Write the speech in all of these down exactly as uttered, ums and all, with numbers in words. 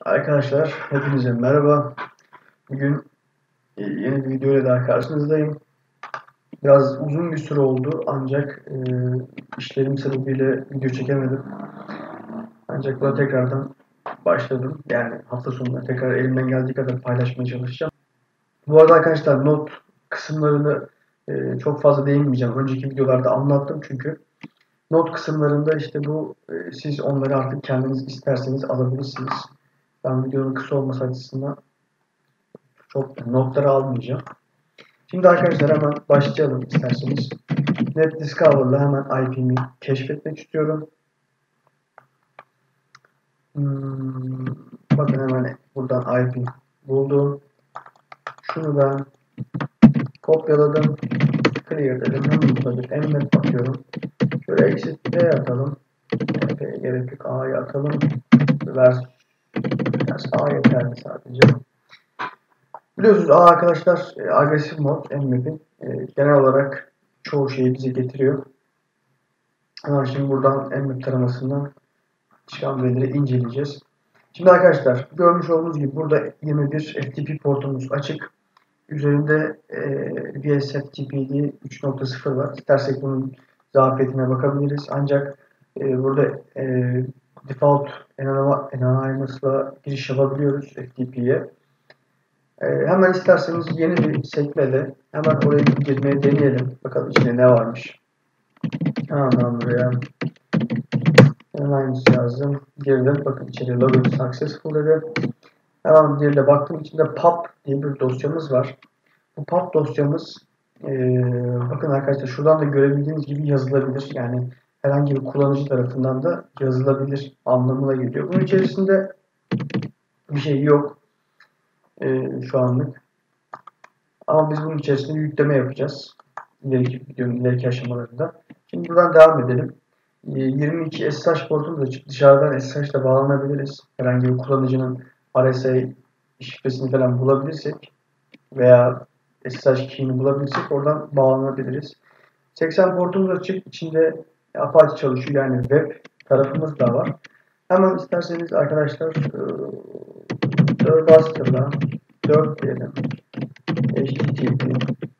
Arkadaşlar hepinize merhaba. Bugün e, yeni bir video ile daha karşınızdayım. Biraz uzun bir süre oldu ancak e, işlerim sebebiyle video çekemedim. Ancak buna tekrardan başladım. Yani hafta sonunda tekrar elimden geldiği kadar paylaşmaya çalışacağım. Bu arada arkadaşlar not kısımlarını e, çok fazla değinmeyeceğim. Önceki videolarda anlattım çünkü. Not kısımlarında işte bu e, siz onları artık kendiniz isterseniz alabilirsiniz. Ben videonun kısa olması açısından çok notları almayacağım. Şimdi arkadaşlar hemen başlayalım isterseniz. NetDiscover'la hemen I P'mi keşfetmek istiyorum. Hmm, bakın hemen buradan I P buldum. Şunu ben kopyaladım. Clear dedim. Hemen burada bir emmet atıyorum. Şöyle exit P atalım. P'ye gerek yok. A'ya atalım. Vers A yeterli sadece. Biliyorsunuz A arkadaşlar e, agresif mod emmap'in e, genel olarak çoğu şeyi bize getiriyor. Ama şimdi buradan emmap taramasından çıkan verileri inceleyeceğiz. Şimdi arkadaşlar görmüş olduğunuz gibi burada yirmi bir F T P portumuz açık. Üzerinde e, V S F T P diye üç nokta sıfır var. İstersek bunun zafiyetine bakabiliriz. Ancak e, burada e, default anonymous'la giriş yapabiliyoruz F T P'ye. E, hemen isterseniz yeni bir sekmeyle hemen oraya girmeye deneyelim. Bakalım içinde ne varmış. Hemen buraya hemen yazdım. Girdim. Bakın içeri login successful dedi. Hemen bir de baktım içinde pub diye bir dosyamız var. Bu pub dosyamız ee, bakın arkadaşlar şuradan da görebildiğiniz gibi yazılabilir. Yani herhangi bir kullanıcı tarafından da yazılabilir anlamına geliyor. Bunun içerisinde bir şey yok ee, şu anlık. Ama biz bunun içerisinde yükleme yapacağız. İleriki videonun ileriki aşamalarında. Şimdi buradan devam edelim. yirmi iki S S H portumuz açık. Dışarıdan S S H ile bağlanabiliriz. Herhangi bir kullanıcının R S A şifresini falan bulabilirsek veya S S H key'ini bulabilirsek oradan bağlanabiliriz. seksen portumuz açık. İçinde Apache çalışıyor. Yani web tarafımız da var. Hemen isterseniz arkadaşlar dört bastırla dört diyelim. H T T P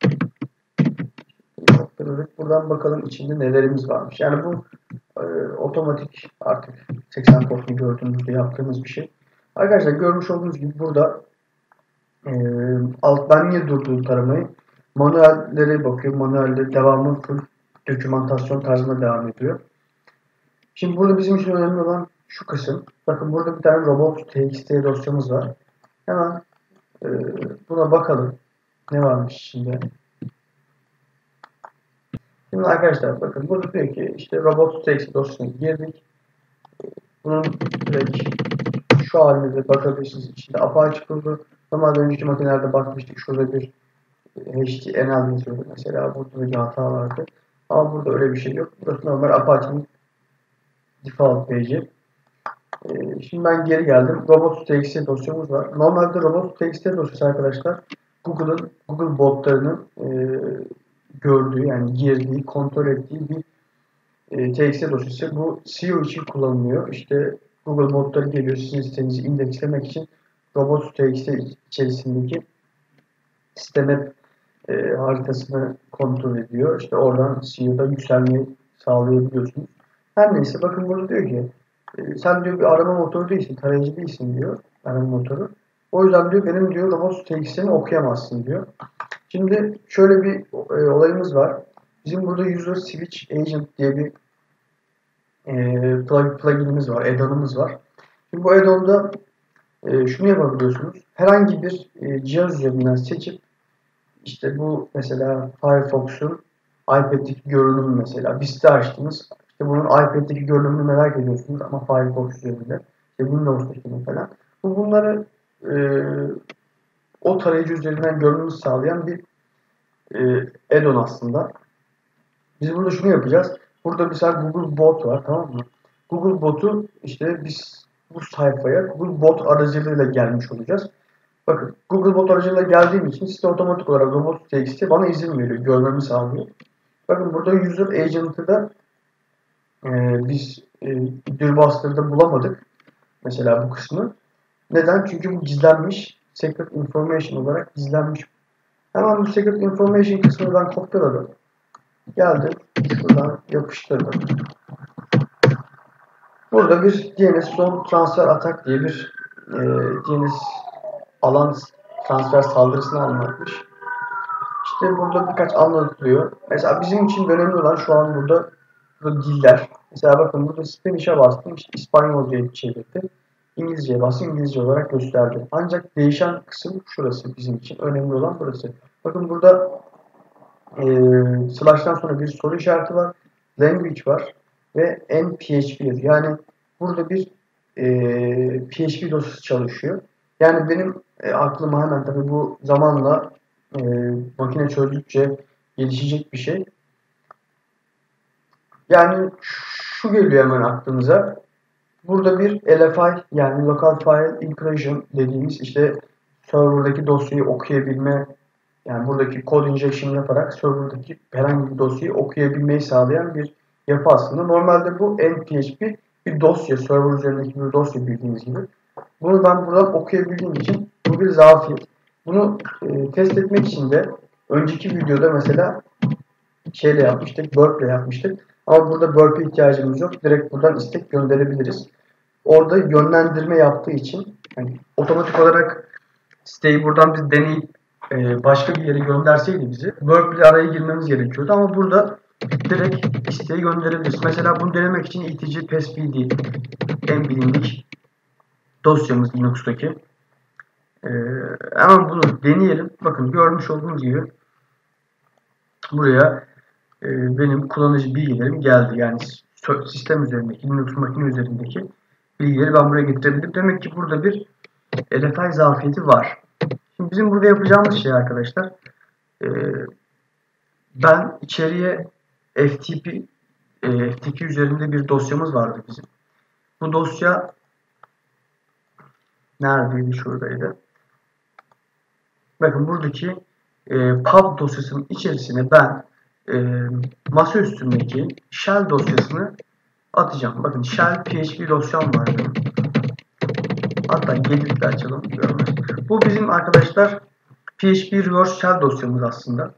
buradan bakalım içinde nelerimiz varmış. Yani bu e, otomatik artık seksen portunu gördüğünüzde yaptığımız bir şey. Arkadaşlar görmüş olduğunuz gibi burada e, alttan niye durduğu taramayı manuellere bakıyor. Manuelleri devamlı full dokümantasyon tarzında devam ediyor. Şimdi burada bizim için önemli olan şu kısım. Bakın burada bir tane robot.txt dosyamız var. Hemen e, buna bakalım. Ne varmış içinde? Şimdi arkadaşlar bakın burada diyor ki işte robot.txt dosyasına girdik. Bunun direkt şu halinde bakabilirsiniz. İçinde Apache kurdu. Normalde önceki makinelerde bakmıştık. Şurada bir H T M L yazıyordu mesela. Burada bir hata vardı. Ama burada öyle bir şey yok. Burası normal Apache'nin default page'i. Ee, şimdi ben geri geldim. Robots.txt dosyamız var. Normalde Robots.txt dosyası arkadaşlar Google'ın Google botlarının e, gördüğü yani girdiği, kontrol ettiği bir e, txt dosyası. Bu S E O için kullanılıyor. İşte Google botları geliyor sizin sitenizi indekslemek için Robots.txt içerisindeki sisteme e, haritasını kontrol ediyor. İşte oradan S E O'da yükselmeyi sağlayabiliyorsunuz. Her neyse bakın burada diyor ki e, sen diyor bir arama motoru değilsin, tarayıcı değilsin diyor arama motoru. O yüzden diyor benim diyor Robots.txt'ni okuyamazsın diyor. Şimdi şöyle bir e, olayımız var. Bizim burada User Switch Agent diye bir e, pluginimiz var, add-on'ımız var. Şimdi bu add-on'da e, şunu yapabiliyorsunuz. Herhangi bir e, cihaz üzerinden seçip işte bu mesela Firefox'un iPad'deki görünümü mesela bir site açtınız. İşte bunun iPad'deki görünümünü merak ediyorsunuz ama Firefox üzerinde. İşte Windows'daki falan. Bu bunları e, o tarayıcı üzerinden görünümü sağlayan bir e, add-on aslında. Biz burada şunu yapacağız. Burada mesela Google Bot var, tamam mı? Google Bot'u işte biz bu sayfaya Google Bot aracılığıyla gelmiş olacağız. Bakın Google Bot aracılığıyla geldiğim için site otomatik olarak Robots.txt bana izin veriyor, görmemi sağlıyor. Bakın burada User Agent'ı da e, biz e, Dürbastır'da bulamadık. Mesela bu kısmı. Neden? Çünkü bu gizlenmiş. Secret information olarak gizlenmiş. Hemen bu secret information kısmını ben kopyaladım. Geldim. Şuradan yapıştırdım. Burada bir D N S Zone Transfer Attack diye bir e, D N S alan transfer saldırısını anlatmış. İşte burada birkaç anlatılıyor. Mesela bizim için önemli olan şu an burada, burada diller. Mesela bakın burada Spanish'e bastım. İşte İspanyolca'ya çevirdi. İngilizceye bastım. İngilizce olarak gösterdi. Ancak değişen kısım şurası bizim için. Önemli olan burası. Bakın burada e, slash'tan sonra bir soru işareti var. Language var. Ve N P H P yani burada bir e, P H P dosyası çalışıyor. Yani benim e, aklıma hemen tabii bu zamanla e, makine çözdükçe gelişecek bir şey. Yani şu geliyor hemen aklınıza. Burada bir L F I yani Local File Inclusion dediğimiz işte serverdaki dosyayı okuyabilme, yani buradaki code injection yaparak serverdaki herhangi bir dosyayı okuyabilmeyi sağlayan bir yapı aslında. Normalde bu N P H P bir dosya, server üzerindeki bir dosya bildiğiniz gibi. Bunu ben buradan okuyabildiğim için bu bir zafiyet. Bunu e, test etmek için de önceki videoda mesela şeyle yapmıştık, burp ile yapmıştık. Ama burada burp'e ihtiyacımız yok. Direkt buradan istek gönderebiliriz. Orada yönlendirme yaptığı için yani otomatik olarak siteyi buradan biz deneyip e, başka bir yere gönderseydi bizi burp ile araya girmemiz gerekiyordu. Ama burada direkt isteği gönderebiliriz. Mesela bunu denemek için E T G PassBD en bilindik dosyamız Linux'taki. Ee, hemen bunu deneyelim. Bakın görmüş olduğunuz gibi buraya e, benim kullanıcı bilgilerim geldi. Yani sistem üzerindeki, Linux makine üzerindeki bilgileri ben buraya getirebildim. Demek ki burada bir L F I zafiyeti var. Şimdi bizim burada yapacağımız şey arkadaşlar, e, ben içeriye F T P e, F T P üzerinde bir dosyamız vardı bizim. Bu dosya neredeydi? Şuradaydı. Bakın buradaki e, pub dosyasının içerisine ben e, masa üstündeki shell dosyasını atacağım. Bakın shell P H P dosyam var. Hatta gedit'le açalım. Görmez. Bu bizim arkadaşlar P H P reverse shell dosyamız aslında.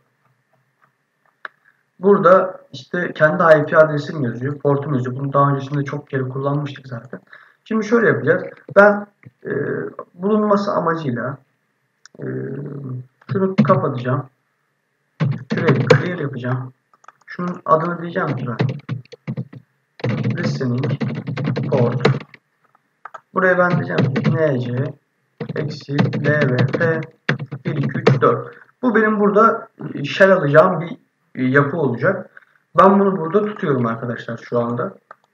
Burada işte kendi I P adresim yazıyor. Portum yazıyor. Bunu daha öncesinde çok kere kullanmıştık zaten. Şimdi şöyle yapacağız. Ben e, bulunması amacıyla e, şunu kapatacağım. Şuraya clear yapacağım. Şunun adını diyeceğim ki ben listening port. Buraya ben diyeceğim ki N C eksi L V P bir iki üç dört. Bu benim burada shell alacağım bir yapı olacak. Ben bunu burada tutuyorum arkadaşlar şu anda.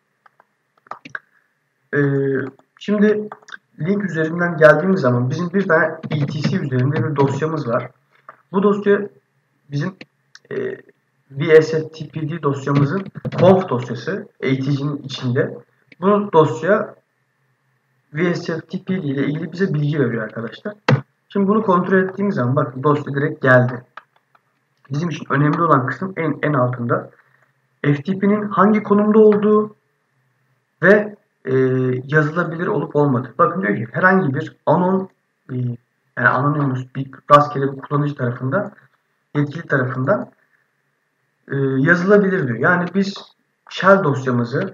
Ee, şimdi link üzerinden geldiğimiz zaman bizim bir tane E T C üzerinde bir dosyamız var. Bu dosya bizim e, V S F T P D dosyamızın conf dosyası E T C'nin içinde. Bu dosya V S F T P D ile ilgili bize bilgi veriyor arkadaşlar. Şimdi bunu kontrol ettiğimiz zaman bakın dosya direkt geldi. Bizim için önemli olan kısım en, en altında. F T P'nin hangi konumda olduğu ve e, yazılabilir olup olmadığı. Bakın diyor ki herhangi bir anon e, yani anonymous bir rastgele bir kullanıcı tarafından yetkili tarafından e, yazılabilir diyor. Yani biz shell dosyamızı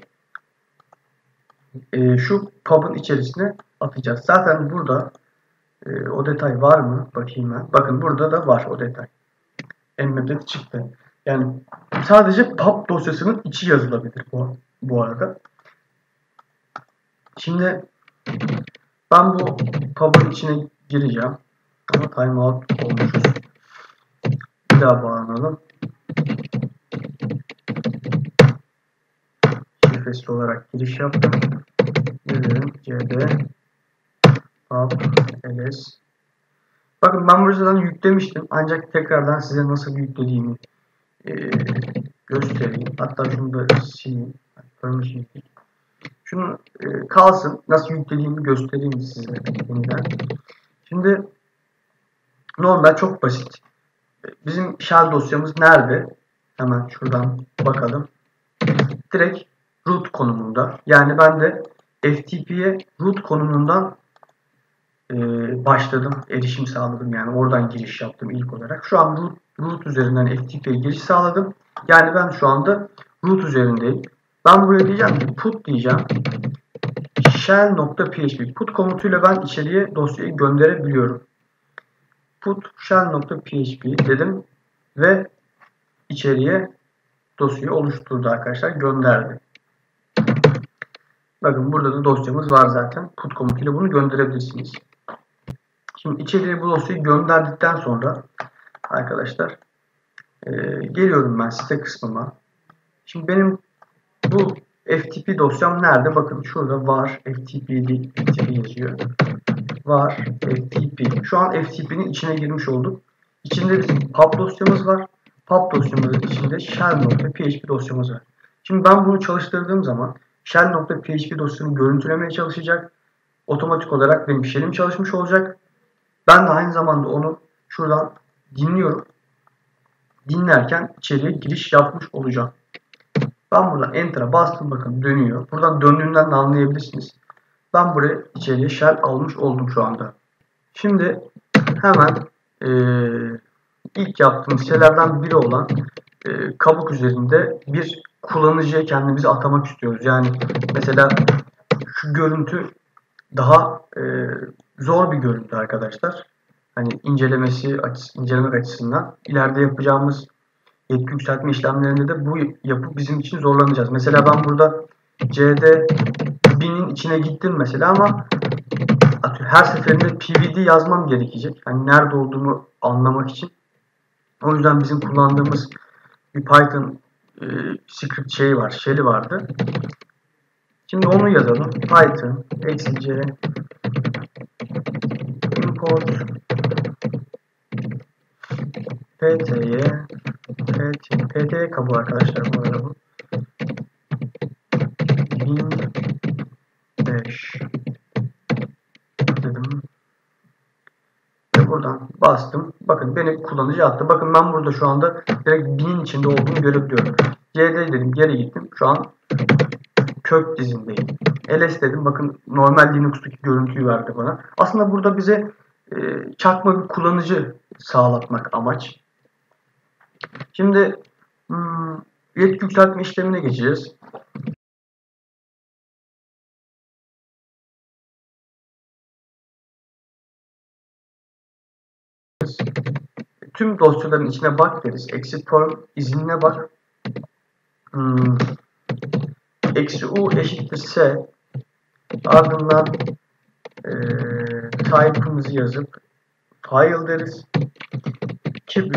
e, şu pub'ın içerisine atacağız. Zaten burada e, o detay var mı? Bakayım ben. Bakın burada da var o detay. Embedded çıktı. Yani sadece pub dosyasının içi yazılabilir bu, bu arada. Şimdi ben bu pub'ın içine gireceğim. Ama timeout olmuşuz. Bir daha bağlanalım. Şifresi olarak giriş yaptım. Girelim. cd pub ls. Bakın ben buradan yüklemiştim. Ancak tekrardan size nasıl yüklediğimi e, göstereyim. Hatta şunu da sileyim. Permission. Şunu e, kalsın. Nasıl yüklediğimi göstereyim size yeniden. Şimdi normal çok basit. Bizim shell dosyamız nerede? Hemen şuradan bakalım. Direkt root konumunda. Yani ben de F T P'ye root konumundan e, başladım. Erişim sağladım. Yani oradan giriş yaptım ilk olarak. Şu an root, root üzerinden F T P'ye giriş sağladım. Yani ben şu anda root üzerindeyim. Ben buraya diyeceğim ki put diyeceğim. Shell.php put komutuyla ben içeriye dosyayı gönderebiliyorum. Put shell.php dedim ve içeriye dosyayı oluşturdu arkadaşlar. Gönderdi. Bakın burada da dosyamız var zaten. Put komutuyla bunu gönderebilirsiniz. Şimdi içeriye bu dosyayı gönderdikten sonra arkadaşlar e, geliyorum ben site kısmıma. Şimdi benim bu F T P dosyam nerede? Bakın şurada var F T P, F T P yazıyor. Var F T P. Şu an F T P'nin içine girmiş olduk. İçinde bizim pub dosyamız var. Pub dosyamızın içinde shell.php dosyamız var. Şimdi ben bunu çalıştırdığım zaman shell.php dosyasını görüntülemeye çalışacak. Otomatik olarak benim shell'im çalışmış olacak. Ben de aynı zamanda onu şuradan dinliyorum. Dinlerken içeriye giriş yapmış olacağım. Ben buradan Enter'a bastım, bakın dönüyor. Buradan döndüğünden de anlayabilirsiniz. Ben buraya içeriye shell almış oldum şu anda. Şimdi hemen e, ilk yaptığım şeylerden biri olan e, kabuk üzerinde bir kullanıcıya kendimizi atamak istiyoruz. Yani mesela şu görüntü daha e, zor bir görüntü arkadaşlar. Hani incelemesi açısı, incelemek açısından ileride yapacağımız yetki yükseltme işlemlerinde de bu yapı bizim için zorlanacağız. Mesela ben burada C D binin içine gittim mesela ama her seferinde P V D yazmam gerekecek. Hani nerede olduğumu anlamak için. O yüzden bizim kullandığımız bir Python e, script şeyi var, shell'i vardı. Şimdi onu yazalım. Python eksi c import pt'ye pt, pt'ye kabuğu arkadaşlar bu arada bu. bin beş dedim. Ve buradan bastım. Bakın beni kullanıcı attı. Bakın ben burada şu anda direkt binin içinde olduğunu görebiliyorum. C D dedim, geri gittim. Şu an kök dizindeyim. L S dedim. Bakın normal Linux'taki görüntüyü verdi bana. Aslında burada bize e, çakma bir kullanıcı sağlatmak amaç. Şimdi hmm, yetki yükseltme işlemine geçeceğiz. Tüm dosyaların içine bak deriz. Exit form izinine bak. Hmm, eksi u eşittir s. Ardından e, type'ımızı yazıp file deriz. iki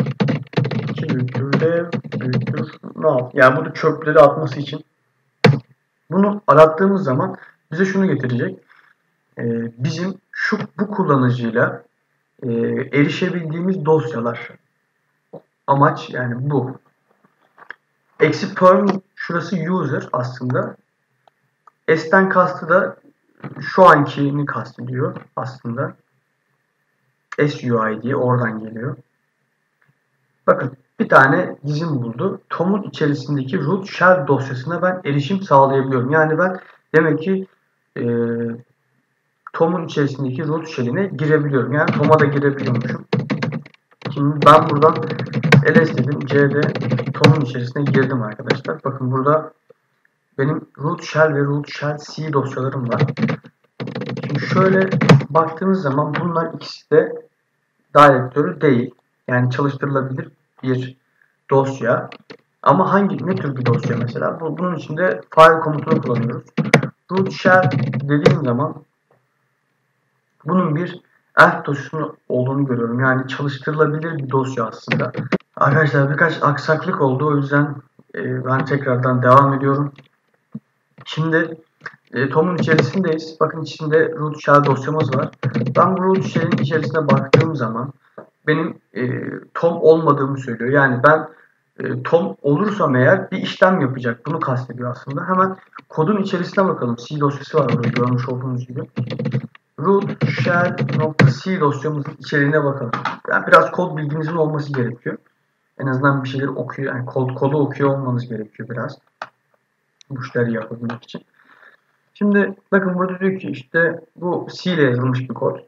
büyüktür dev büyüktür null. Yani bunu çöpleri atması için. Bunu arattığımız zaman bize şunu getirecek. E, bizim şu bu kullanıcıyla e, erişebildiğimiz dosyalar. Amaç yani bu. Eksi perm şurası user aslında. S'ten kastı da şu ankini kastediyor aslında. S U I diye oradan geliyor. Bakın bir tane dizim buldu. Tom'un içerisindeki root shell dosyasına ben erişim sağlayabiliyorum. Yani ben demek ki e, Tom'un içerisindeki root shell'ine girebiliyorum. Yani Tom'a da girebiliyormuşum. Şimdi ben buradan ls dedim. C'de Tom'un içerisine girdim arkadaşlar. Bakın burada benim root shell ve root shell C dosyalarım var. Şimdi şöyle baktığınız zaman bunlar ikisi de direktörü değil. Yani çalıştırılabilir bir dosya. Ama hangi ne tür bir dosya mesela? Bunun için de file komutunu kullanıyoruz. Root shell dediğim zaman bunun bir elf dosyası olduğunu görüyorum. Yani çalıştırılabilir bir dosya aslında. Arkadaşlar birkaç aksaklık oldu. O yüzden e, ben tekrardan devam ediyorum. Şimdi e, Tom'un içerisindeyiz. Bakın içinde root shell dosyamız var. Ben bu root shell'in içerisine baktığım zaman benim e, Tom olmadığımı söylüyor. Yani ben e, Tom olursam eğer bir işlem yapacak. Bunu kastediyor aslında. Hemen kodun içerisine bakalım. C dosyası var orada görmüş olduğunuz gibi. Root shell.c dosyamızın içeriğine bakalım. Yani biraz kod bilginizin olması gerekiyor. En azından bir şeyleri okuyor. Yani kod, kodu okuyor olmanız gerekiyor biraz. Bu işleri yapabilmek için. Şimdi bakın burada diyor ki işte bu C ile yazılmış bir kod.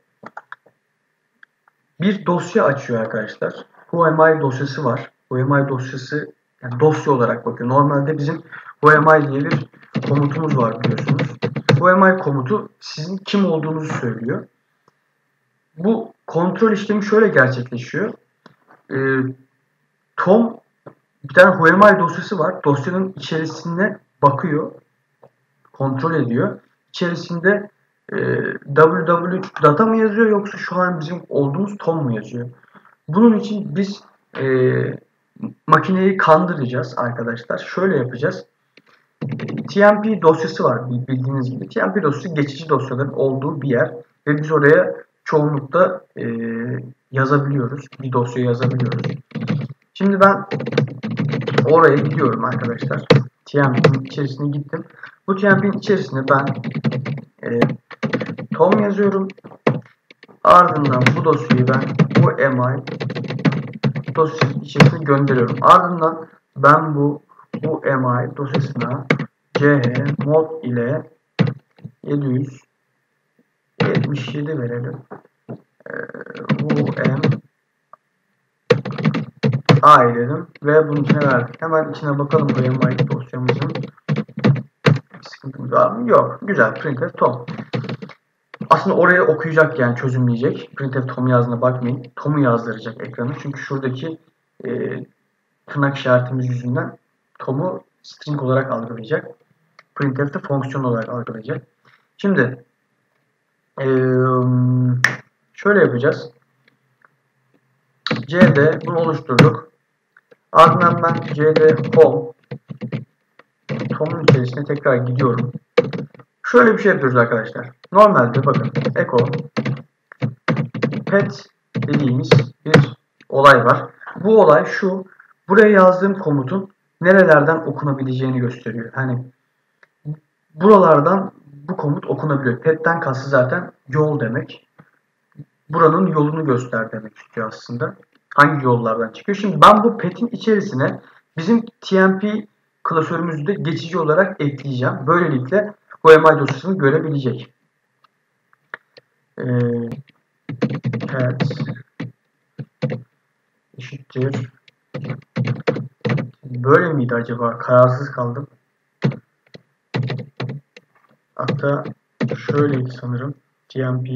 Bir dosya açıyor arkadaşlar. Whoami dosyası var. Whoami dosyası yani dosya olarak bakıyor. Normalde bizim Whoami diye bir komutumuz var biliyorsunuz. Whoami komutu sizin kim olduğunuzu söylüyor. Bu kontrol işlemi şöyle gerçekleşiyor. Ee, Tom bir tane Whoami dosyası var. Dosyanın içerisine bakıyor. Kontrol ediyor. İçerisinde e, www data mı yazıyor yoksa şu an bizim olduğumuz Tom mu yazıyor? Bunun için biz e, makineyi kandıracağız arkadaşlar. Şöyle yapacağız. T M P dosyası var bildiğiniz gibi. T M P dosyası geçici dosyaların olduğu bir yer ve biz oraya çoğunlukta e, yazabiliyoruz. Bir dosya yazabiliyoruz. Şimdi ben oraya gidiyorum arkadaşlar. T M P'nin içerisine gittim. Bu T M P'nin içerisine ben e, Tom yazıyorum. Ardından bu dosyayı ben bu M I dosyasının içerisine gönderiyorum. Ardından ben bu bu M I dosyasına C H mod ile yedi yüz yetmiş yedi verelim. Ee, bu M A dedim ve bunun içine verdik. Hemen içine bakalım bu M I dosyamızın. Sıkıntımız var mı? Yok. Güzel. Printf Tom. Aslında oraya okuyacak yani çözümleyecek. Printf Tom yazdığına bakmayın. Tom'u yazdıracak ekranı. Çünkü şuradaki e, tırnak işaretimiz yüzünden Tom'u string olarak algılayacak. Printf'te fonksiyon olarak algılayacak. Şimdi e, şöyle yapacağız. C'de bunu oluşturduk. Ardından ben C'de home Tom'un içerisine tekrar gidiyorum. Şöyle bir şey yapıyoruz arkadaşlar. Normalde bakın echo pet dediğimiz bir olay var. Bu olay şu. Buraya yazdığım komutun nerelerden okunabileceğini gösteriyor. Hani buralardan bu komut okunabiliyor. Pet'ten kastı zaten yol demek. Buranın yolunu göster demek istiyor aslında. Hangi yollardan çıkıyor? Şimdi ben bu pet'in içerisine bizim T M P klasörümüzü de geçici olarak ekleyeceğim. Böylelikle Whoami dosyasını görebilecek. Ee, pet eşittir. Böyle miydi acaba? Kararsız kaldım. Hatta şöyleydi sanırım. T M P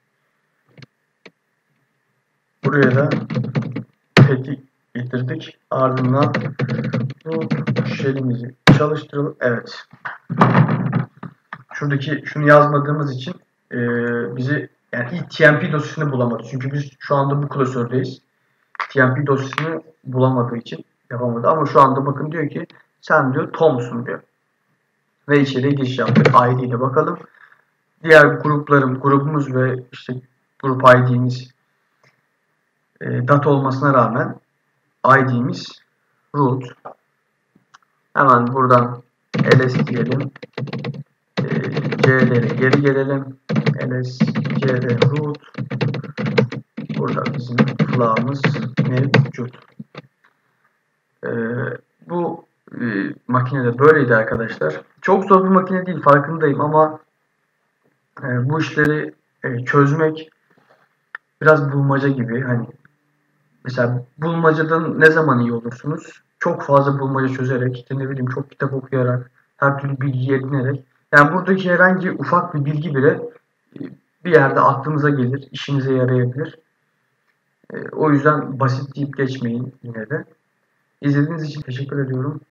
buraya da pet'i getirdik. Ardından bu shell'imizi çalıştıralım. Evet. Şuradaki şunu yazmadığımız için e, bizi yani ilk T M P dosyasını bulamadı. Çünkü biz şu anda bu klasördeyiz. T M P dosyasını bulamadığı için yapamadı. Ama şu anda bakın diyor ki sen diyor Tom'sun diyor. Ve içeriye giriş yaptı. I D ile bakalım. Diğer gruplarım, grubumuz ve işte grup I D'miz e, data olmasına rağmen I D'miz root. Hemen buradan ls diyelim. E, C'lere geri gelelim. ls cd root. Burada bizim flag'ımız mevcut. E, bu e, makinede böyleydi arkadaşlar. Çok zor bir makine değil, farkındayım ama e, bu işleri e, çözmek biraz bulmaca gibi. Hani mesela bulmacadan ne zaman iyi olursunuz? Çok fazla bulmaca çözerek, işte ne bileyim çok kitap okuyarak, her türlü bilgi edinerek. Yani buradaki herhangi ufak bir bilgi bile bir yerde aklınıza gelir, işinize yarayabilir. O yüzden basit deyip geçmeyin yine de. İzlediğiniz için teşekkür ediyorum.